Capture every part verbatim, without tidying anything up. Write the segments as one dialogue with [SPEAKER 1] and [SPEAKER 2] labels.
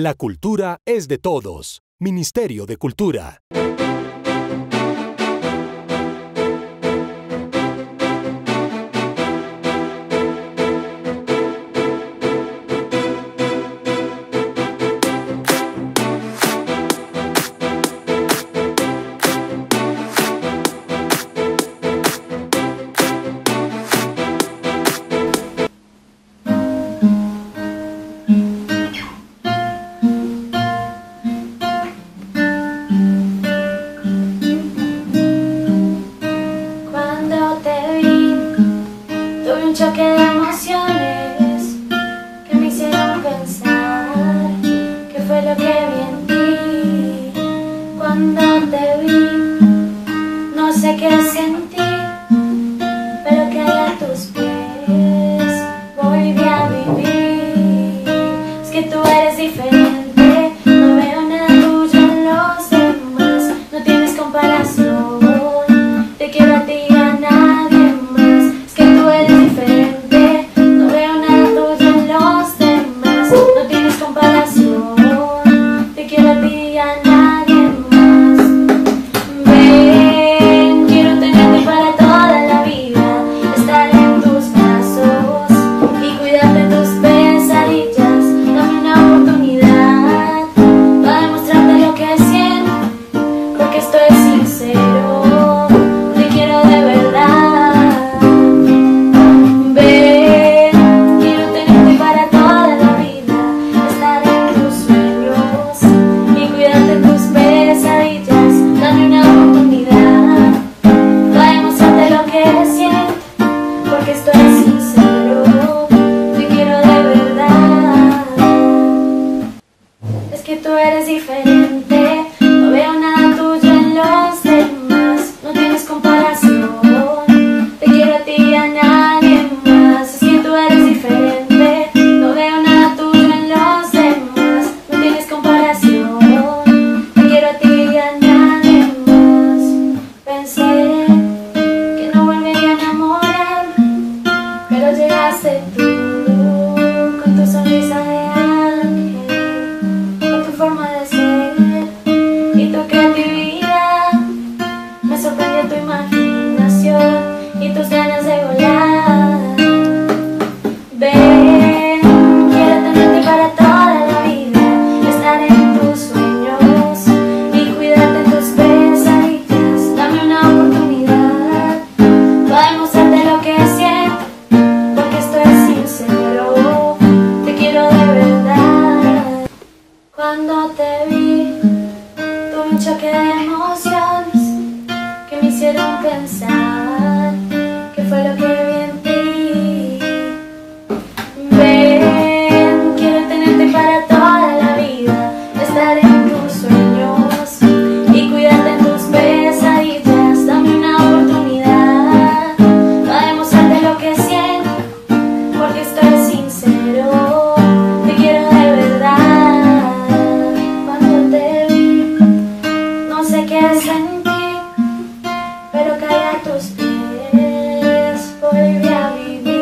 [SPEAKER 1] La cultura es de todos. Ministerio de Cultura.
[SPEAKER 2] Un choque de emociones que me hicieron pensar qué fue lo que vi en ti. Cuando te vi, no sé qué sentí, pero caí a tus pies, volví a vivir. Es que tú eres diferente, no veo nada tuyo en los demás, no tienes comparación, te quiero a ti y a nadie más. Es que tú eres diferente, no veo nada tuyo en los demás, no tienes comparación, te quiero a ti y a nadie más. Ven, quiero tenerte para toda la vida, estar en tus brazos y cuidarte de tus pesadillas. Dame una oportunidad para demostrarte lo que siento, porque esto es sincero, te quiero de verdad. Ven, quiero tenerte para toda la vida, estar en tus sueños y cuidarte de tus pesadillas. Dame una oportunidad para demostrarte lo que siento, porque esto es sincero, te quiero de verdad. Es que tú eres diferente, no veo nada tuyo en los demás, no tienes comparación, te quiero a ti y a nadie más. Es que tú eres diferente, no veo nada tuyo en los demás, no tienes comparación, te quiero a ti y a nadie más. Pensé que no volvería a enamorarme, pero llegaste tú, con tu sonrisa de ángel, con tu forma de ser y tu creatividad. Me sorprendió tu imaginación y tus ganas de volar. Ven, quiero tenerte para toda la vida, estar en tus sueños y cuidarte de tus pesadillas. Dame una oportunidad para demostrarte lo que siento, porque esto es sincero, te quiero de verdad. Cuando te vi, tuve un choque de emociones que me hicieron pensar qué fue lo que vi en ti. Ven, quiero tenerte para toda la vida, estar en tus sueños y cuidarte de tus pesadillas. Dame una oportunidad para demostrarte lo que siento, porque esto es sincero, te quiero de verdad. Cuando te vi, no sé qué sentí, pero caí a tus pies, volví a vivir.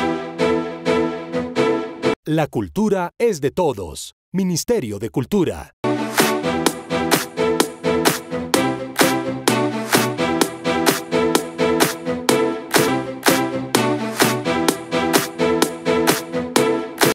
[SPEAKER 1] La cultura es de todos. Ministerio de Cultura.